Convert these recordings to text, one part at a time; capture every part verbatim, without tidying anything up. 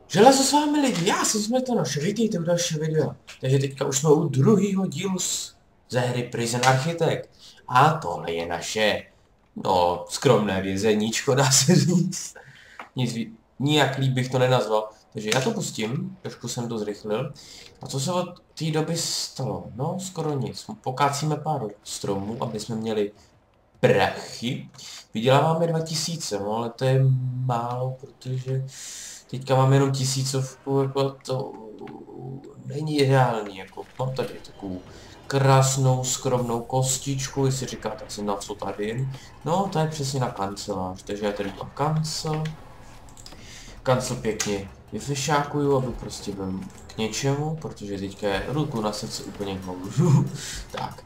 Železo s vámi lidi, já jsem Smrtonoš, vítejte u dalšího videa. Takže teďka už jsme u druhého dílu z, ze hry Prison Architect. A tohle je naše, no, skromné vězeníčko, dá se říct. Nic, nijak líp bych to nenazval. Takže já to pustím, trošku jsem to zrychlil. A co se od té doby stalo? No, skoro nic. Pokácíme pár stromů, aby jsme měli prachy. Vyděláváme dva tisíce, no ale to je málo, protože teďka mám jenom tisícovku, jako to není ideální, jako mám tady takovou krásnou, skromnou kostičku, jestli říkáte si na co tady. No, to je přesně na kancelář, takže já tady mám kancel. Kancel pěkně vyfešákuju, aby prostě byl k něčemu, protože teďka je ruku na srdce úplně nemůžu. Tak.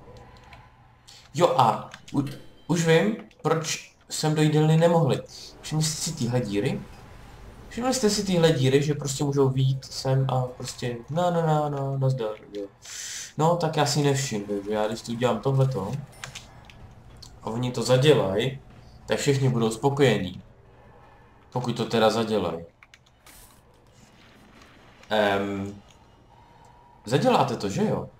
Jo a u, už vím, proč jsem do jídelny nemohli. Všimli jste si tyhle díry? Všimli jste si tyhle díry, že prostě můžou vyjít sem a prostě na na na na nazdar, jo. No tak já si nevšim, že já když tu udělám tohleto a oni to zadělají, tak všichni budou spokojení. Pokud to teda zadělají. Um, zaděláte to, že jo?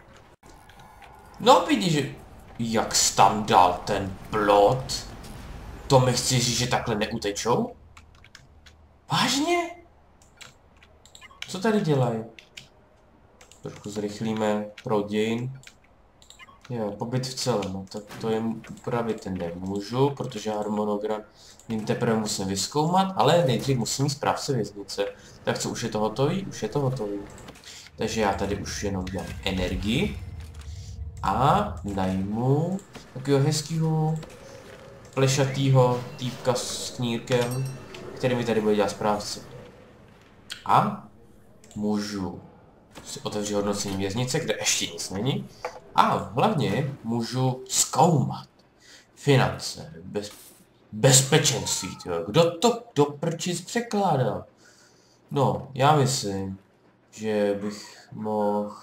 No vidíš, že jak jsi tam dal ten plot? To mi chci říct, že takhle neutečou? Vážně? Co tady dělají? Trošku zrychlíme pro dějin. Jo, pobyt v celé, no tak to je upravit ten nemůžu, protože harmonogram jim teprve musím vyzkoumat, ale nejdřív musím mít správce věznice. Tak co, už je to hotový? Už je to hotový. Takže já tady už jenom dělám energii. A najmu takového hezkýho plešatýho týpka s knírkem, který mi tady bude dělat správce. A můžu si otevřít hodnocení věznice, kde ještě nic není. A hlavně můžu zkoumat finance, bez, bezpečenství, tyjo. Kdo to do prčic překládal? No, já myslím, že bych mohl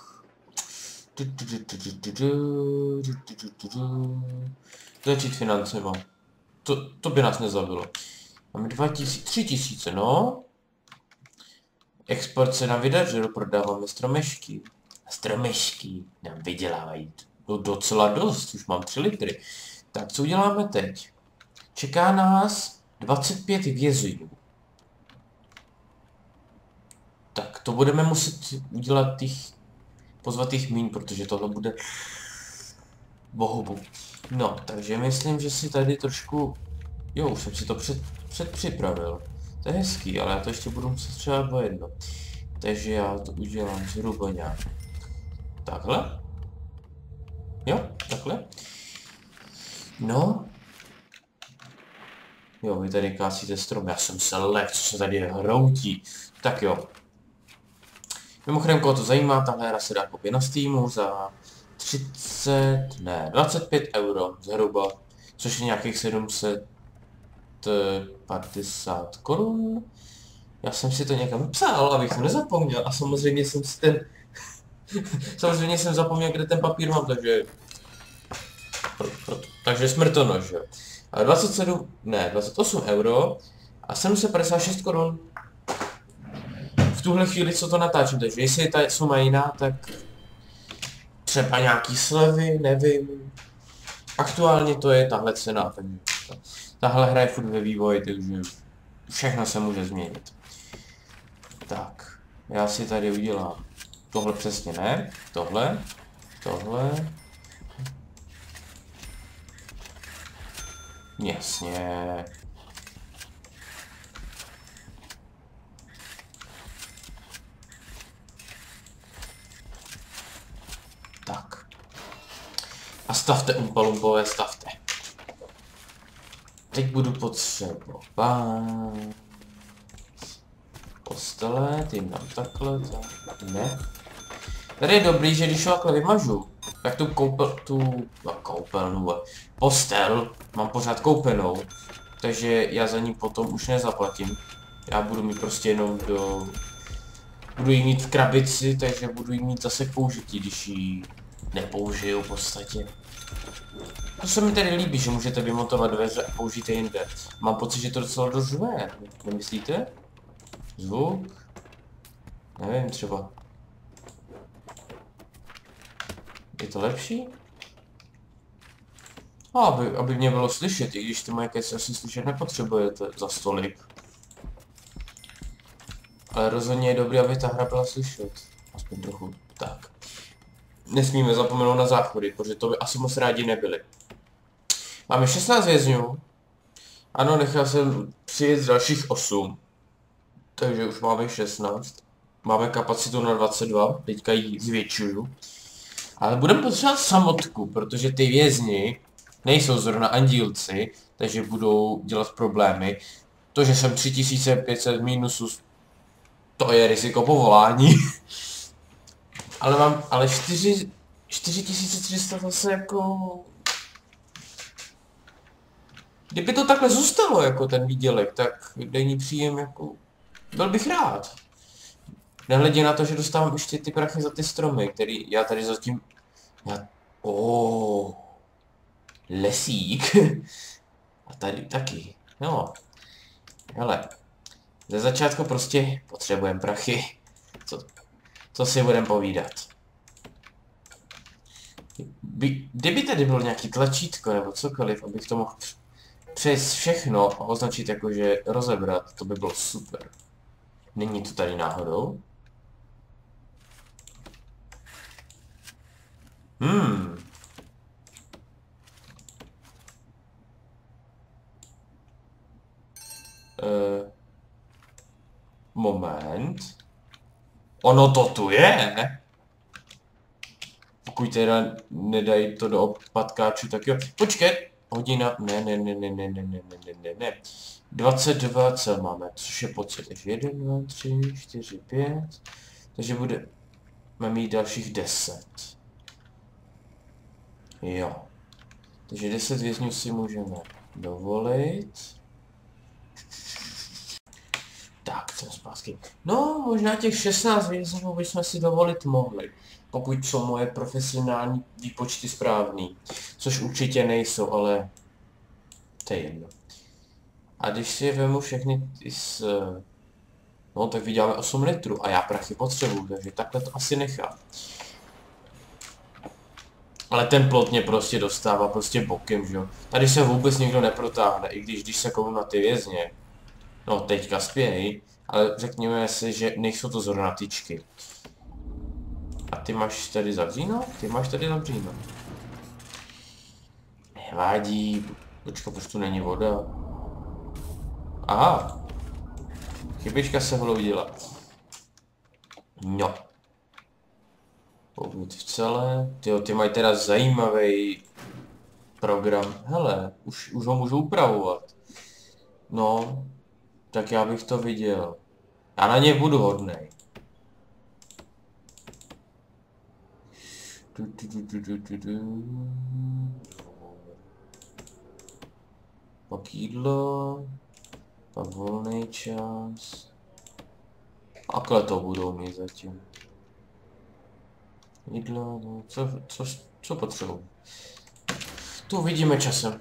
začít financema. To, to by nás nezabilo. Máme dva tisíce, tři tisíce, no. Export se nám vydařil, prodáváme stromešky. A stromešky nám vydělávají no, docela dost, už mám tři litry. Tak co uděláme teď? Čeká nás dvacet pět vězňů. Tak to budeme muset udělat těch, pozvat těch míň, protože tohle bude bohubu. No, takže myslím, že si tady trošku, jo, už jsem si to před, předpřipravil. To je hezký, ale já to ještě budu muset třeba dva jedno. Takže já to udělám zhruba nějak takhle. Jo, takhle. No. Jo, vy tady kásíte strom, já jsem se lek, co se tady hroutí. Tak jo. Mimochodem, koho to zajímá, tahle hra se dá koupit na Steamu za třicet, ne, dvacet pět euro zhruba, což je nějakých sedm set padesát korun. Já jsem si to někam psal, abych to nezapomněl a samozřejmě jsem si ten... samozřejmě jsem zapomněl, kde ten papír mám, takže... Pro, pro, takže smrtonož, jo. A dvacet sedm, ne, dvacet osm euro a sedm set padesát šest korun. V tuhle chvíli, co to natáčím, takže jestli je ta suma jiná, tak... třeba nějaký slevy, nevím. Aktuálně to je tahle cena, takže... Tahle hra je furt ve vývoji, takže všechno se může změnit. Tak, já si tady udělám tohle přesně ne, tohle, tohle. Jasně. Tak. A stavte umpalumpové, stavte. Teď budu potřebovat postele, ty dám takhle, tak ne. Tady je dobrý, že když ho takhle vymažu, tak tu koupel, tu, no, koupelnu, postel mám pořád koupenou, takže já za ní potom už nezaplatím. Já budu mít prostě jenom do... budu ji mít v krabici, takže budu ji mít zase k použití, když ji nepoužiju v podstatě. To se mi tady líbí, že můžete vymontovat dveře a použít je jinde. Mám pocit, že to docela dost žve, nemyslíte? Zvuk? Nevím, třeba. Je to lepší? A aby, aby mě bylo slyšet, i když ty moje keci asi slyšet nepotřebujete za stolik. Ale rozhodně je dobré, aby ta hra byla slyšet. Aspoň trochu. Tak. Nesmíme zapomenout na záchody, protože to by asi moc rádi nebyli. Máme šestnáct vězňů. Ano, nechal jsem přijet dalších osm. Takže už máme šestnáct. Máme kapacitu na dvacet dva, teďka ji zvětšuju. Ale budeme potřebovat samotku, protože ty vězni nejsou zrovna andílci, takže budou dělat problémy. To, že jsem tři tisíce pět set minusu, to je riziko povolání. Ale mám, ale čtyři tisíce tři sta zase jako... Kdyby to takhle zůstalo jako ten výdělek, tak denní příjem jako... Byl bych rád. Nehledě na to, že dostávám ještě ty prachy za ty stromy, který já tady zatím... Já... Oh, lesík. A tady taky. No. Hele. Ze začátku prostě potřebujeme prachy. Co, co si budeme povídat? By, kdyby tady bylo nějaký tlačítko nebo cokoliv, abych to mohl přes všechno a označit jako, že rozebrat, to by bylo super. Není to tady náhodou? Hmm. Uh, moment. Ono to tu je. Pokud teda nedají to do opatkáčů, tak jo. Počkej. Hodina. Ne, ne, ne, ne, ne, ne, ne, ne, ne, ne. dvacet dva cel máme, což je pocit. Takže jedna, dva, tři, čtyři, pět. Takže bude... Máme mít dalších deset. Jo. Takže deset vězňů si můžeme dovolit. Tak, jsem zpátky. No, možná těch šestnáct vězňů bychom si dovolit mohli. Pokud jsou moje profesionální výpočty správný. Což určitě nejsou, ale... To je jedno. A když si je vemu všechny ty s... No, tak vyděláme osm litrů a já prachy potřebuju, takže takhle to asi nechám. Ale ten plot mě prostě dostává prostě bokem, že jo. Tady se vůbec nikdo neprotáhne, i když když se kouknu na ty vězně. No, teďka spějí, ale řekněme si, že nejsou to zrovna tyčky. A ty máš tady zavříno? Ty máš tady zavříno. Nevádí. Počka, proč tu není voda? Aha. Chybička se vloudila. No. Pokud v celé. Tyjo, ty mají teda zajímavý program. Hele, už, už ho můžu upravovat. No. Tak já bych to viděl. Já na ně budu hodnej. Du, du, du, du, du, du, du. Pak jídlo. Pak volný čas. Takhle to budou mít zatím. Jídlo, no, co, co, co potřebuji? To uvidíme časem.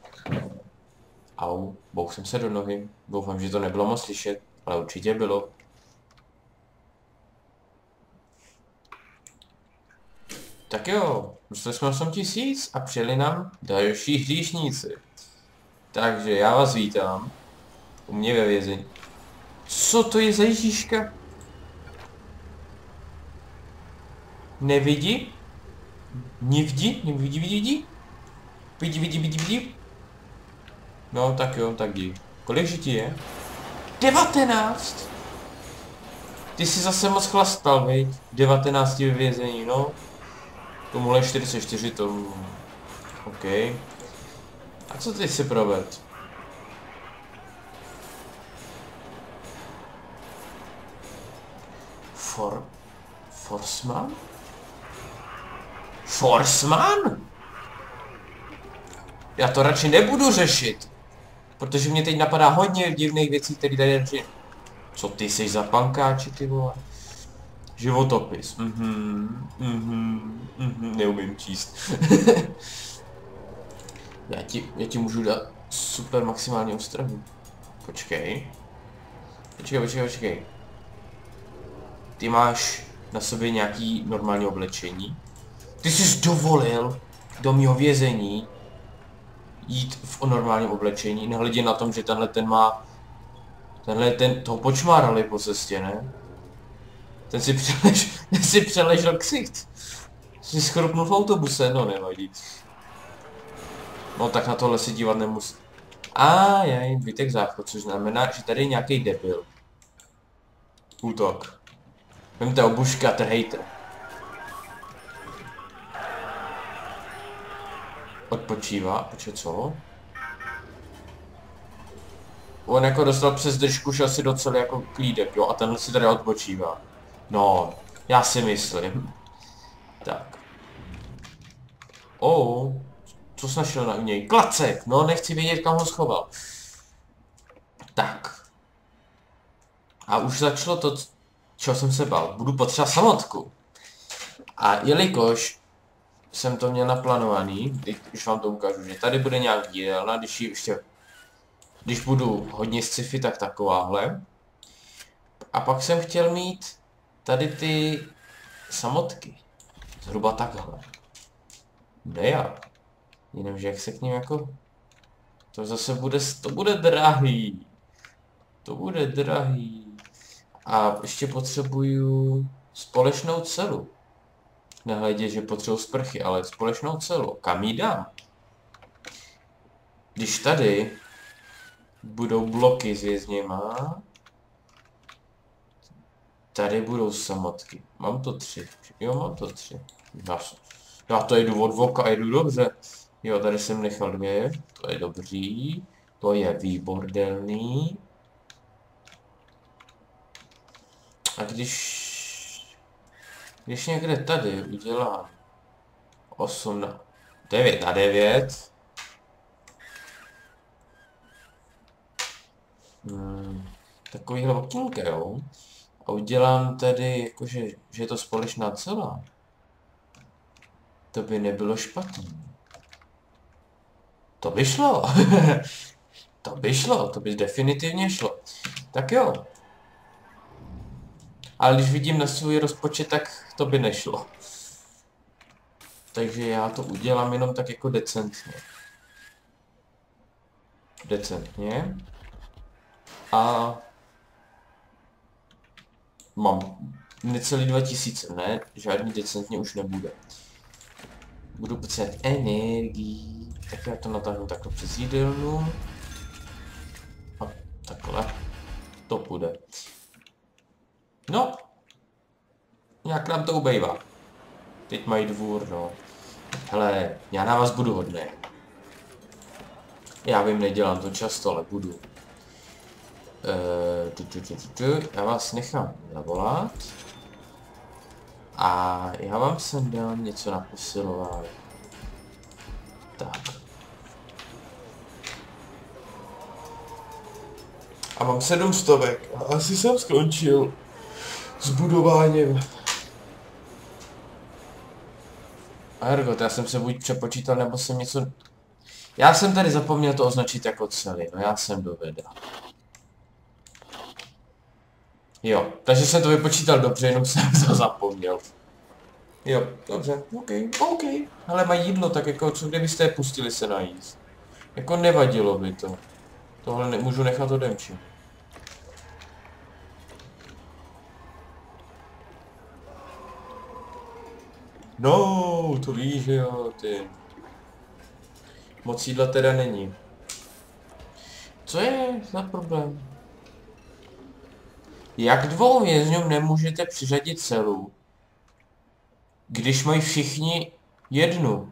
Au, bouch jsem se do nohy. Doufám, že to nebylo moc slyšet, ale určitě bylo. Tak jo, dostali jsme osm tisíc a přijeli nám další hříšníci. Takže já vás vítám. U mě ve vězení. Co to je za Ježíška? Nevidí? Nevidí? Nevidí, vidí, vidí? Vidí, vidí, vidí, vidí? No tak jo, tak jdi. Kolik žití je? devatenáct! Ty jsi zase moc chlastal, vej? devatenáct ve vězení, no. Tomuhle čtyřicet čtyři tomu. OK. A co ty si proved? For... Forsman? Forsman? Já to radši nebudu řešit. Protože mě teď napadá hodně divných věcí, které tady řešit. Co ty jsi za pankáči, ty vole? Životopis. Mhm, mhm, mhm, neumím číst. já, ti, já ti můžu dát super maximální ostrahu. Počkej. Počkej, počkej, počkej. Ty máš na sobě nějaký normální oblečení? Ty jsi dovolil do mého vězení jít v normálním oblečení, nehledě na tom, že tenhle ten má... Tenhle ten, toho počmárali po cestě, ne? Ten si přelež, ten si přeležel ksicht. Jsi schrupnul v autobuse, no nevadí. No tak na tohle si dívat nemusí. A je vytek záchod, což znamená, že tady je nějaký debil. Útok. Vemte obuška, trhejte. Odpočívá, počkej, co? On jako dostal přes držku, šel si docela jako klídek, jo, a tenhle si tady odpočívá. No, já si myslím. Tak. Oh, co jsi našel na něj? Klacek, no nechci vědět, kam ho schoval. Tak. A už začalo to, čeho jsem se bál. Budu potřebovat samotku. A jelikož jsem to měl naplánovaný, když vám to ukážu, že tady bude nějak dílna, když ji ještě, když budu hodně sci-fi, tak takováhle. A pak jsem chtěl mít tady ty samotky. Zhruba takhle. Ne já. Jenomže jak se k ním jako... To zase bude, to bude drahý. To bude drahý. A ještě potřebuju společnou celu. Nehledě, že potřebuji sprchy, ale společnou celu. Kam ji dám? Když tady budou bloky s vězněma, tady budou samotky. Mám to tři. Jo, mám to tři. Já, já to jedu od voka a jedu dobře. Jo, tady jsem nechal dvě. To je dobrý. To je výbordelný. A když... Když někde tady udělám osm na... devět na devět. Hmm, takovýhle okýnka, jo. A udělám tady, jakože, že je to společná celá. To by nebylo špatné. To by šlo. To by šlo, to by definitivně šlo. Tak jo. Ale když vidím na svůj rozpočet, tak to by nešlo. Takže já to udělám jenom tak jako decentně. Decentně. A... Mám necelý dva tisíce, ne? Žádný decentně už nebude. Budu potřebovat energii. Tak já to natáhnu takhle přes jídelnu. A takhle. To půjde. No. Jak nám to ubejvá. Teď mají dvůr, no. Hele, já na vás budu hodný. Já vím, nedělám to často, ale budu. Uh, tu, tu, tu, tu, tu. Já vás nechám zavolat. A já vám sem dám něco na posilování. Tak. A mám sedm stovek. A asi jsem skončil s budováním. A Hergot, já jsem se buď přepočítal, nebo jsem něco... Já jsem tady zapomněl to označit jako celý, no já jsem dovedl. Jo, takže jsem to vypočítal dobře, jenom jsem to zapomněl. Jo, dobře, OK, OK. Ale mají jídlo, tak jako co kdybyste je pustili se najíst. Jako nevadilo by to. Tohle nemůžu nechat odemčit. No, to víš, že jo, ty. Moc jídla teda není. Co je za problém? Jak dvou vězňům nemůžete přiřadit celu, když mají všichni jednu?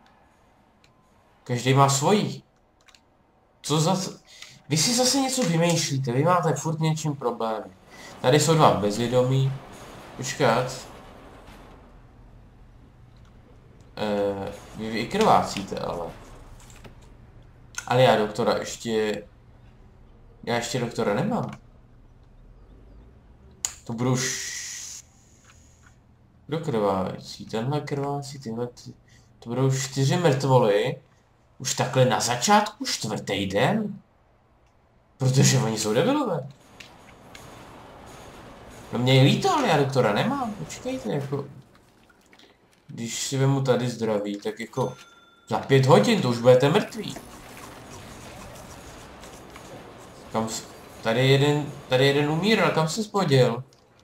Každý má svojí. Co za... Vy si zase něco vymýšlíte, vy máte furt něčím problémy. Tady jsou dva bezvědomí. Počkat. Eh, vy vykrvácíte, ale. Ale já doktora ještě... Já ještě doktora nemám. To budou š... Kdo krvácí? Tenhle krvácí, tyhle... Ty... To budou čtyři mrtvoly. Už takhle na začátku čtvrtý den? Protože oni jsou debilové. No mě je líto, ale já doktora nemám, počkejte, jako... Když si vemu tady zdraví, tak jako... Za pět hodin to už budete mrtví. Kam s... Tady jeden, tady jeden umíral, kam se spodil?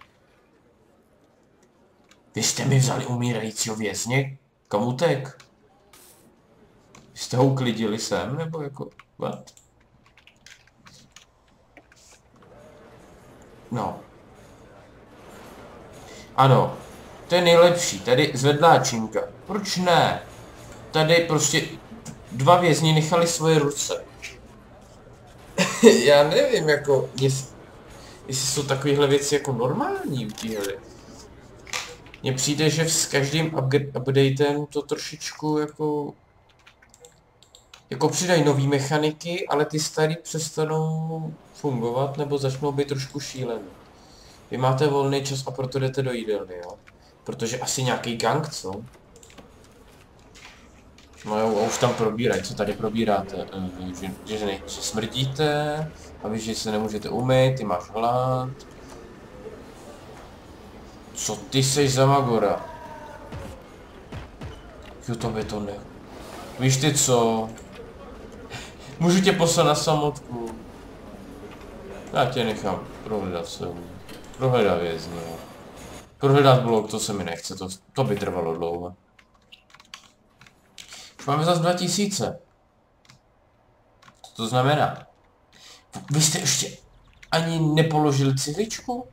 Vy jste mi vzali umírajícího vězně? Kam utek? Vy jste ho uklidili sem, nebo jako... What? No. Ano. To je nejlepší. Tady zvedláčinka. Proč ne? Tady prostě dva vězni nechali svoje ruce. Já nevím, jako... Jestli, jestli jsou takovéhle věci jako normální u téhle. Mně přijde, že s každým updatem to trošičku jako... Jako přidají nový mechaniky, ale ty starý přestanou fungovat nebo začnou být trošku šílený. Vy máte volný čas a proto jdete do jídelny, jo? Protože asi nějaký gang, co? No jo, už tam probírají, co tady probíráte? Že, že, že, že smrdíte, a vy, že se nemůžete umýt, ty máš hlad. Co ty seš za magora? Jo, to by to ne. Víš ty co? Můžu tě poslat na samotku. Já tě nechám prohledat se. Prohledat vězně. Prohledat blok, to se mi nechce, to, to by trvalo dlouho. Už máme zase dva tisíce. Co to znamená? Vy jste ještě ani nepoložili cihličku?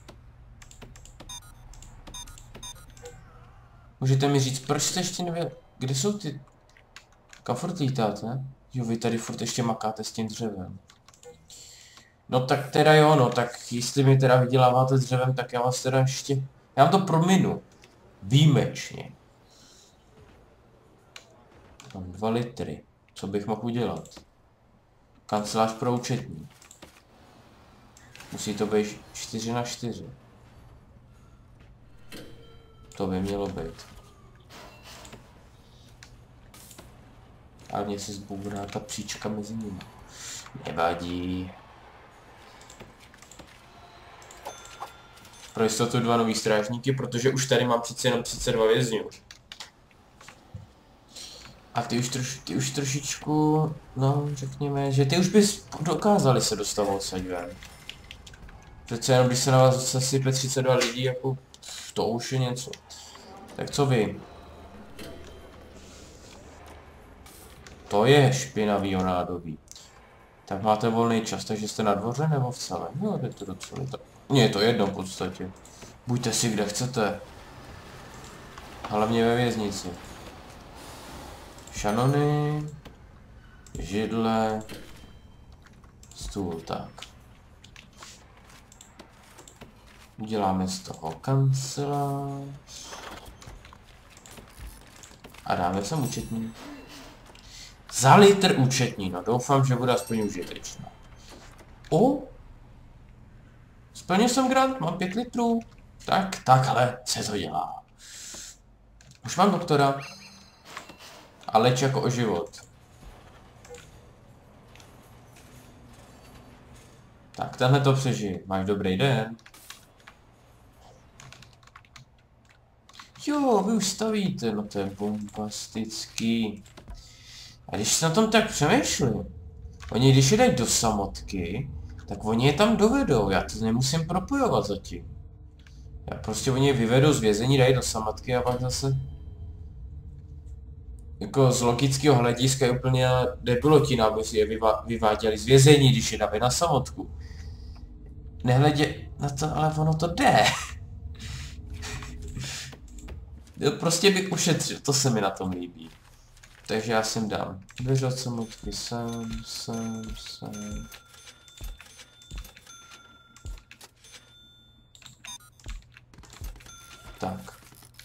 Můžete mi říct, proč jste ještě nevě... Kde jsou ty... Kam furt lítáte? Jo, vy tady furt ještě makáte s tím dřevem. No tak teda jo, no tak jestli mi teda vyděláváte s dřevem, tak já vás teda ještě... Já vám to prominu. Výjimečně. Mám dva litry. Co bych mohl udělat? Kancelář pro účetní. Musí to být čtyři na čtyři. To by mělo být. A mně se zbourá ta příčka mezi nimi. Nevadí. Pro jistotu dva nový strážníky, protože už tady mám přece jenom třicet dva vězňů. A ty už, troš, ty už trošičku, no řekněme, že ty už bys dokázali se dostat odsaď ven. Přece jenom když se na vás zasype třicet dva lidí, jako to už je něco. Tak co vy? To je špinavý onádový. Tak máte volný čas, takže jste na dvoře nebo v celém? No, je to docela tak. Mně je to jedno v podstatě. Buďte si kde chcete. Hlavně ve věznici. Šanony, židle, stůl, tak. Uděláme z toho kancelář. A dáme sem účetní. Za litr účetní, no doufám, že bude aspoň užitečná. O! Splnil jsem grant, mám pět litrů. Tak, takhle se to dělá. Už mám doktora. A leč jako o život. Tak, tenhle to přežij. Máš dobrý den. Jo, vy už stavíte, no to je bombastický. A když se na tom tak přemýšlím, oni když je dají do samotky, tak oni je tam dovedou, já to nemusím propojovat zatím. Já prostě oni je vyvedou z vězení, dají do samotky a pak zase... Jako z logického hlediska je úplně debilotina, aby si je vyvá vyváděli z vězení, když je dáme na samotku. Nehledě na to, ale ono to jde. Prostě bych ušetřil, to se mi na tom líbí. Takže já sem dám dveře od samotky, sem, sem, sem. Tak.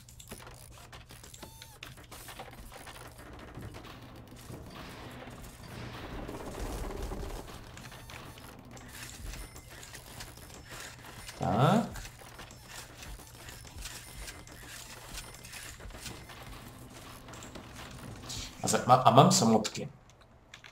Tak. A, za, a mám samotky.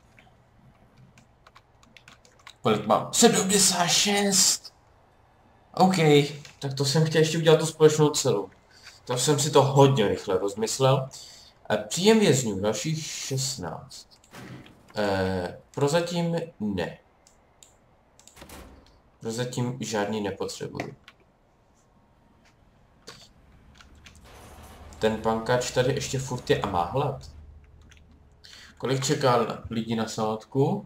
Kolik mám? sedmdesát šest. OK, tak to jsem chtěl ještě udělat tu společnou celu. To jsem si to hodně rychle rozmyslel. E, příjem vězňů, dalších šestnáct. E, prozatím ne. Prozatím žádný nepotřebuji. Ten pankač tady ještě furt je a má hlad. Kolik čeká lidí na salátku?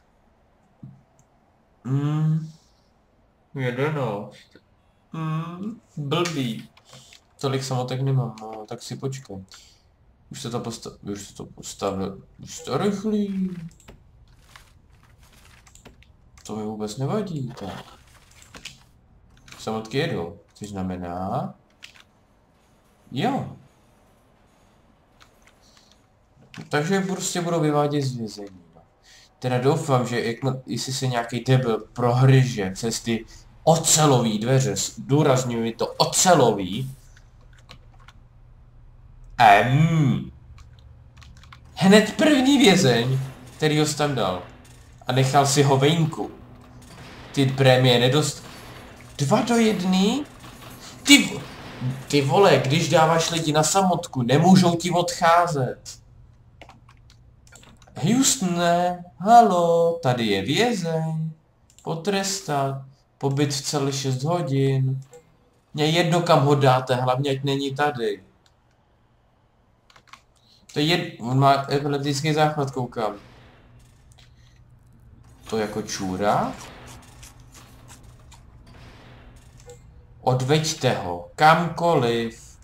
Hmm, jedenáct. Hmm, blbý. Tolik samotek nemám, no, tak si počkej. Už se to postavil, už se to postavil, už to rychlý. To mi vůbec nevadí, tak. Samotky jedou, což znamená... Jo. Takže prostě budou vyvádět z vězení. Teda doufám, že jakmile, jestli se nějaký debil prohryže přes ty ocelový dveře, důrazňuji to ocelový, Ehm. Hned první vězeň, který ho tam dal. A nechal si ho venku. Ty prémie nedost... Dva do jedný? Ty, ty vole, když dáváš lidi na samotku, nemůžou ti odcházet. Houstone, halo, tady je vězeň. Potrestat. Pobyt v celé šest hodin. Mně jedno, kam ho dáte, hlavně ať není tady. To je jed... On má epileptický záchvat, koukám. To jako čůra? Odveďte ho. Kamkoliv.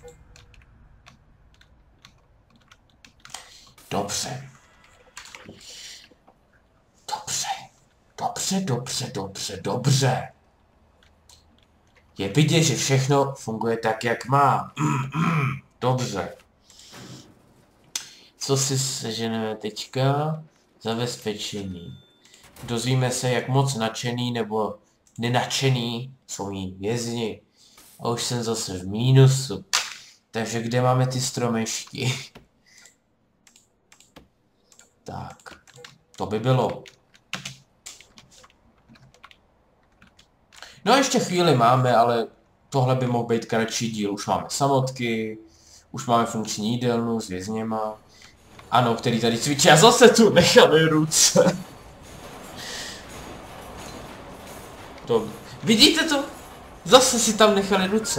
Dobře. Dobře. Dobře, dobře, dobře, dobře. Je vidět, že všechno funguje tak, jak má. Dobře. Co si seženeme teďka? Zabezpečení. Dozvíme se, jak moc nadšený nebo nenadšený jsou jí vězni. A už jsem zase v mínusu. Takže kde máme ty stromečky? Tak. To by bylo. No ještě chvíli máme, ale tohle by mohl být kratší díl. Už máme samotky, už máme funkční jídelnu s vězněma. Ano, který tady cvičí a zase tu nechali ruce. To... Vidíte to? Zase si tam nechali ruce.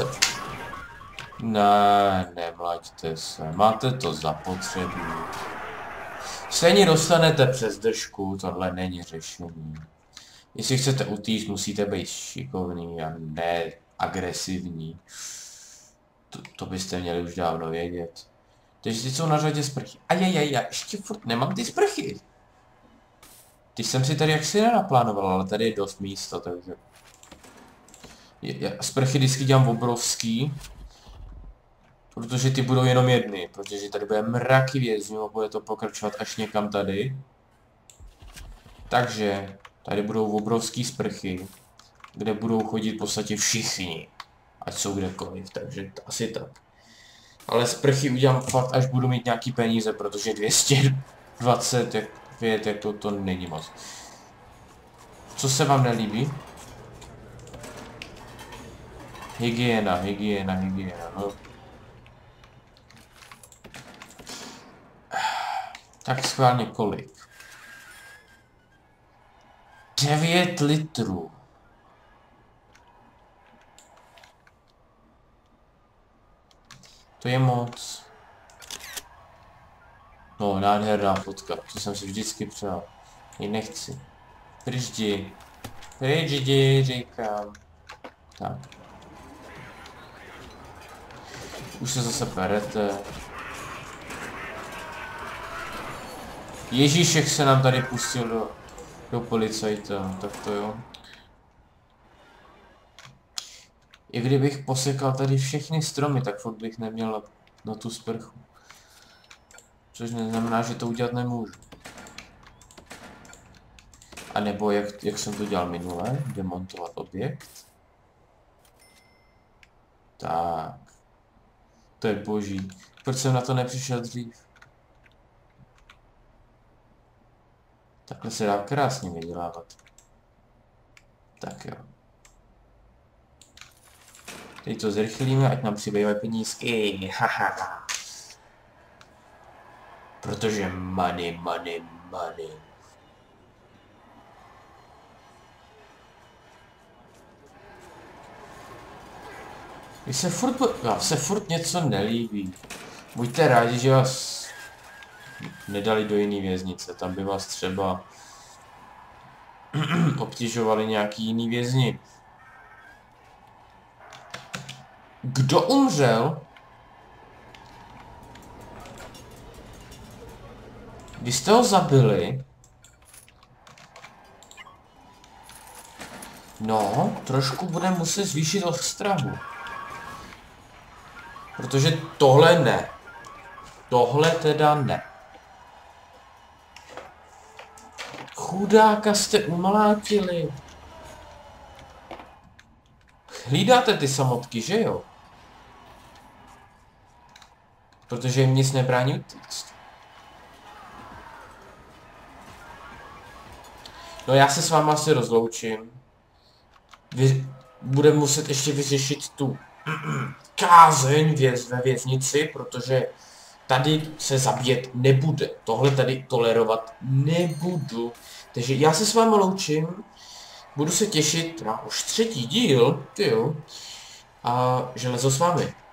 Ne, nemlaďte se, máte to zapotřebí. Stejně dostanete přes držku, tohle není řešení. Jestli chcete utíct, musíte být šikovný a ne agresivní. To, to byste měli už dávno vědět. Takže ty jsou na řadě sprchy. Ajajaj, já ještě furt nemám ty sprchy. Ty jsem si tady jaksi nenaplánoval, ale tady je dost místa, takže... Je, já sprchy vždycky dělám obrovský. Protože ty budou jenom jedny, protože tady bude mraky vězňů a bude to pokračovat až někam tady. Takže tady budou obrovský sprchy, kde budou chodit v podstatě všichni. Ať jsou kdekoliv, takže asi tak. Ale sprchy udělám fakt, až budu mít nějaký peníze, protože dvě stě dvacet pět, jako to není moc. Co se vám nelíbí? Hygiena, hygiena, hygiena, no. Tak schválně kolik? devět litrů. To je moc. No, nádherná fotka, to jsem si vždycky přál. Ji nechci. Pryč jdi. Pryč jdi, říkám. Tak. Už se zase perete. Ježíšek se nám tady pustil do, do policajta, tak to jo. I kdybych posekal tady všechny stromy, tak furt bych neměl na, na tu sprchu. Což neznamená, že to udělat nemůžu. A nebo jak, jak jsem to dělal minule, demontovat objekt. Tak. To je boží. Proč jsem na to nepřišel dřív? Takhle se dá krásně vydělávat. Tak jo. Teď to zrychlíme, ať nám přibývají penízky. Haha. Protože money, money, money. Když se furt, vám se furt něco nelíbí. Buďte rádi, že vás nedali do jiné věznice. Tam by vás třeba obtěžovali nějaký jiný vězni. Kdo umřel? Vy jste ho zabili? No, trošku budeme muset zvýšit ostrahu. Protože tohle ne. Tohle teda ne. Chudáka jste umlátili. Hlídáte ty samotky, že jo? Protože jim nic nebrání utíct. No já se s váma asi rozloučím. Vy budeme muset ještě vyřešit tu kázeň věz, ve věznici, protože tady se zabíjet nebude. Tohle tady tolerovat nebudu. Takže já se s váma loučím. Budu se těšit na už třetí díl, tyjo, a železo s vámi.